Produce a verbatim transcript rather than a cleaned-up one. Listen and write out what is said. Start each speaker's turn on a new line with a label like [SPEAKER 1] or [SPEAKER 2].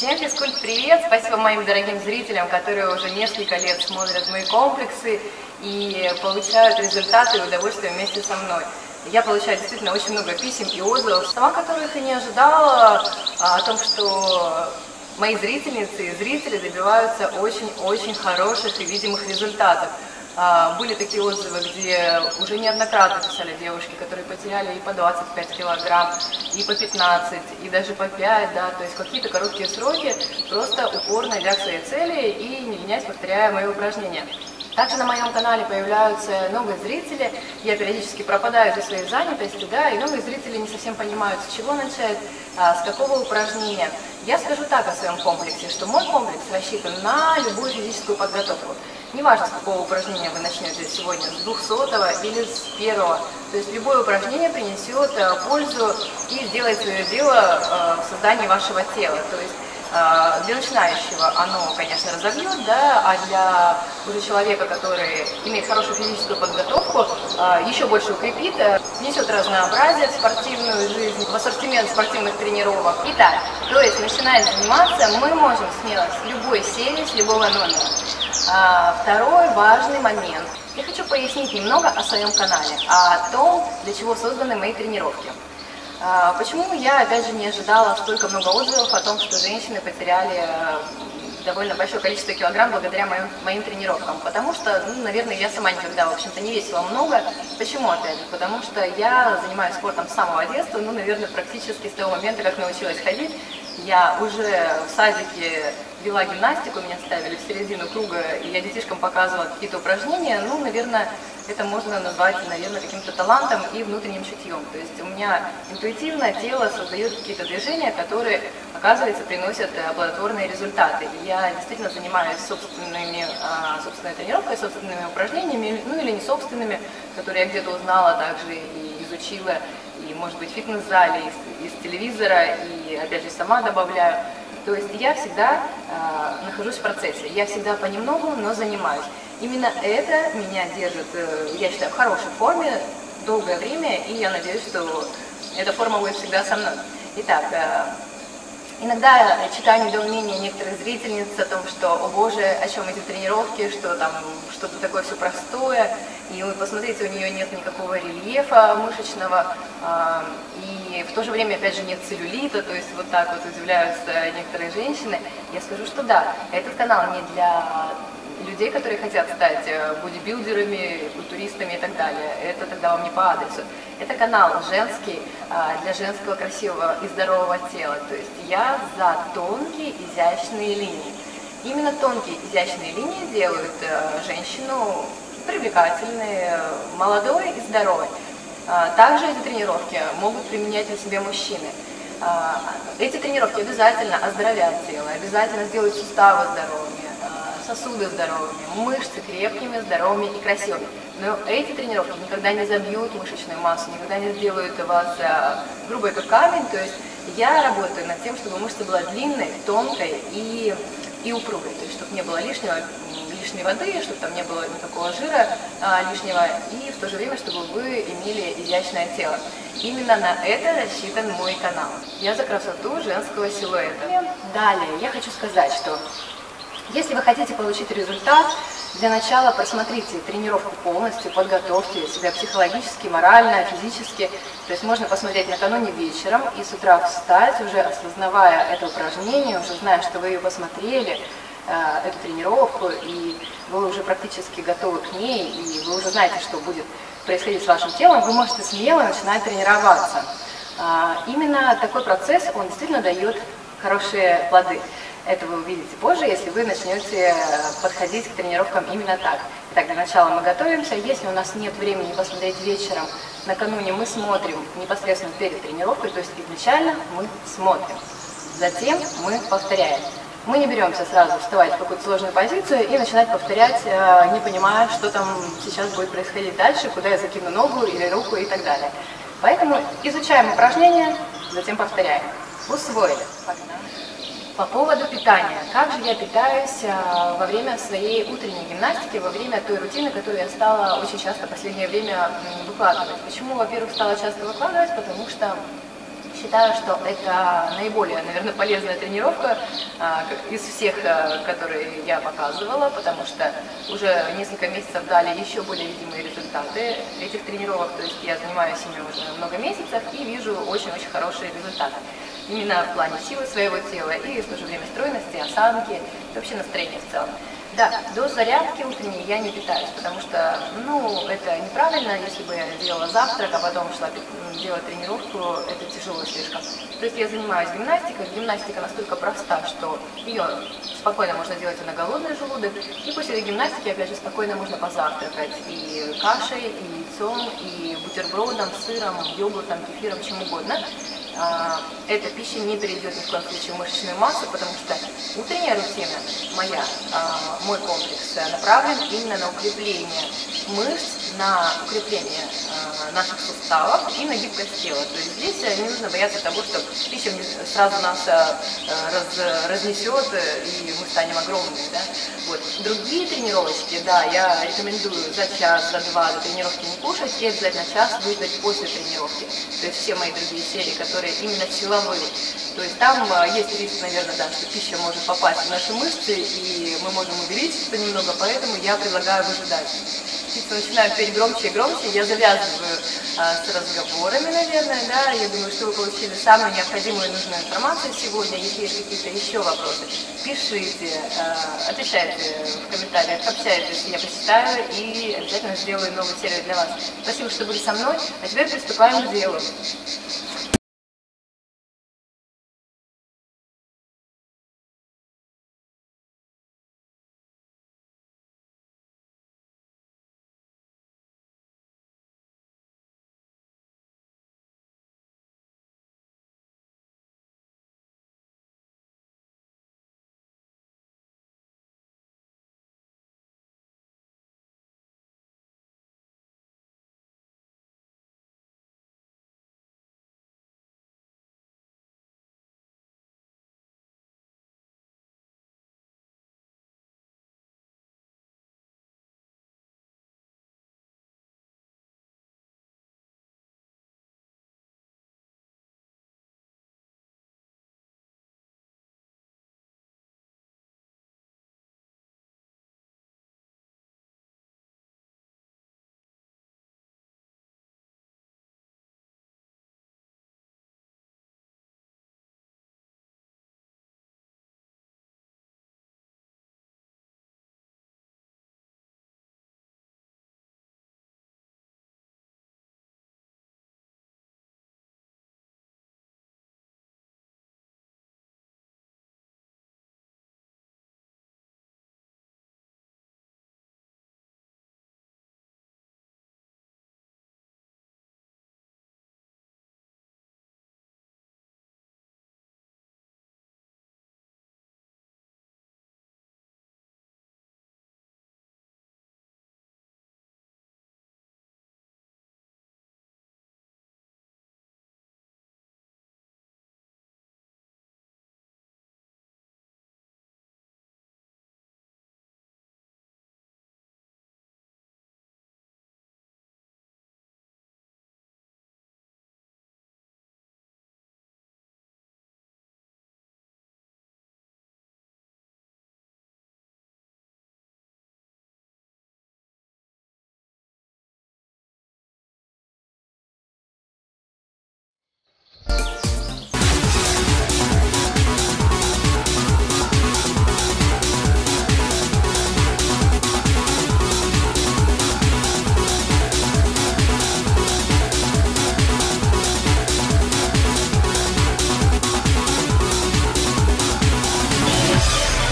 [SPEAKER 1] Всем физкульт-привет! Спасибо моим дорогим зрителям, которые уже несколько лет смотрят мои комплексы и получают результаты и удовольствие вместе со мной. Я получаю действительно очень много писем и отзывов, сама которых и не ожидала, о том, что мои зрительницы и зрители добиваются очень-очень хороших и видимых результатов. Были такие отзывы, где уже неоднократно писали девушки, которые потеряли и по двадцать пять килограмм, и по пятнадцать, и даже по пять, да, то есть какие-то короткие сроки, просто упорно идя к своей цели и не ленясь, повторяя мои упражнения. Также на моем канале появляются новые зрители, я периодически пропадаю из-за своей занятости, да, и новые зрители не совсем понимают, с чего начать, а, с какого упражнения. Я скажу так о своем комплексе, что мой комплекс рассчитан на любую физическую подготовку. Неважно, с какого упражнения вы начнете сегодня, с двухсотого или с первого. То есть любое упражнение принесет пользу и сделает свое дело в создании вашего тела. То есть для начинающего оно, конечно, разовьет, да, а для уже человека, который имеет хорошую физическую подготовку, еще больше укрепит, внесет разнообразие в спортивную жизнь, в ассортимент спортивных тренировок. Итак, то есть начиная заниматься мы можем смело с любой серии, с любого номера. Второй важный момент. Я хочу пояснить немного о своем канале, о том, для чего созданы мои тренировки. Почему я, опять же, не ожидала столько много отзывов о том, что женщины потеряли довольно большое количество килограмм благодаря моим, моим тренировкам? Потому что, ну, наверное, я сама никогда, в общем-то, не весила много. Почему, опять же? Потому что я занимаюсь спортом с самого детства, ну, наверное, практически с того момента, как научилась ходить. Я уже в садике вела гимнастику, меня ставили в середину круга, и я детишкам показывала какие-то упражнения. Ну, наверное, это можно назвать, наверное, каким-то талантом и внутренним чутьем. То есть у меня интуитивно тело создает какие-то движения, которые, оказывается, приносят плодотворные результаты. Я действительно занимаюсь собственными, собственной тренировкой, собственными упражнениями, ну или не собственными, которые я где-то узнала также и изучила, и, может быть, в фитнес-зале, из, из телевизора, и, опять же, сама добавляю. То есть я всегда э, нахожусь в процессе, я всегда понемногу, но занимаюсь. Именно это меня держит, э, я считаю, в хорошей форме долгое время, и я надеюсь, что эта форма будет всегда со мной. Итак, э, иногда я читаю недоумение некоторых зрительниц о том, что, о боже, о чем эти тренировки, что там что-то такое все простое, и вы посмотрите, у нее нет никакого рельефа мышечного, э, и в то же время, опять же, нет целлюлита, то есть вот так вот удивляются некоторые женщины. Я скажу, что да, этот канал не для людей, которые хотят стать бодибилдерами, культуристами и так далее. Это тогда вам не по адресу. Это канал женский, для женского красивого и здорового тела. То есть я за тонкие, изящные линии. Именно тонкие, изящные линии делают женщину привлекательной, молодой и здоровой. Также эти тренировки могут применять на себе мужчины. Эти тренировки обязательно оздоровят тело, обязательно сделают суставы здоровыми, сосуды здоровыми, мышцы крепкими, здоровыми и красивыми. Но эти тренировки никогда не забьют мышечную массу, никогда не сделают вас грубой как камень. То есть я работаю над тем, чтобы мышца была длинной, тонкой и, и упругой. То есть чтобы не было лишнего, лишней воды, чтобы там не было никакого жира а, лишнего, и в то же время, чтобы вы имели изящное тело. Именно на это рассчитан мой канал. Я за красоту женского силуэта. Далее я хочу сказать, что если вы хотите получить результат, для начала просмотрите тренировку полностью, подготовьте себя психологически, морально, физически. То есть можно посмотреть накануне вечером и с утра встать, уже осознавая это упражнение, уже зная, что вы ее посмотрели, эту тренировку, и вы уже практически готовы к ней, и вы уже знаете, что будет происходить с вашим телом, вы можете смело начинать тренироваться. Именно такой процесс, он действительно дает хорошие плоды. Это вы увидите позже, если вы начнете подходить к тренировкам именно так. Итак, для начала мы готовимся. Если у нас нет времени посмотреть вечером, накануне мы смотрим непосредственно перед тренировкой, то есть изначально мы смотрим. Затем мы повторяем. Мы не беремся сразу вставать в какую-то сложную позицию и начинать повторять, не понимая, что там сейчас будет происходить дальше, куда я закину ногу или руку и так далее. Поэтому изучаем упражнения, затем повторяем. Усвоили. По поводу питания. Как же я питаюсь во время своей утренней гимнастики, во время той рутины, которую я стала очень часто в последнее время выкладывать? Почему, во-первых, стала часто выкладывать? Потому что Считаю, что это наиболее, наверное, полезная тренировка а, из всех, а, которые я показывала, потому что уже несколько месяцев дали еще более видимые результаты этих тренировок. То есть я занимаюсь ими уже много месяцев и вижу очень-очень хорошие результаты. Именно в плане силы своего тела и в то же время стройности, осанки и вообще настроения в целом. Да, до зарядки утренней я не питаюсь, потому что, ну, это неправильно, если бы я делала завтрак, а потом шла делать тренировку, это тяжело слишком. То есть я занимаюсь гимнастикой, гимнастика настолько проста, что ее спокойно можно делать и на голодный желудок, и после гимнастики, опять же, спокойно можно позавтракать и кашей, и яйцом, и бутербродом, сыром, йогуртом, кефиром, чем угодно. Эта пища не перейдет ни в коем случае в мышечную массу, потому что утренняя рутина моя, мой комплекс направлен именно на укрепление мышц, на укрепление наших суставов и на гибкость тела. То есть здесь не нужно бояться того, что пища сразу нас раз, разнесет и мы станем огромными. Да? Вот. Другие тренировочки, да, я рекомендую за час, за два до тренировки не кушать и обязательно час выпить после тренировки. То есть все мои другие серии, которые именно силовые. То есть там есть риск, наверное, да, что пища может попасть в наши мышцы, и мы можем увеличиться немного, поэтому я предлагаю выжидать. Птицы начинают петь громче и громче, я завязываю а, с разговорами, наверное, да, я думаю, что вы получили самую необходимую и нужную информацию сегодня. Если есть какие-то еще вопросы, пишите, а, отвечайте в комментариях, общайтесь, я почитаю и обязательно сделаю новую серию для вас. Спасибо, что были со мной, а теперь приступаем к делу.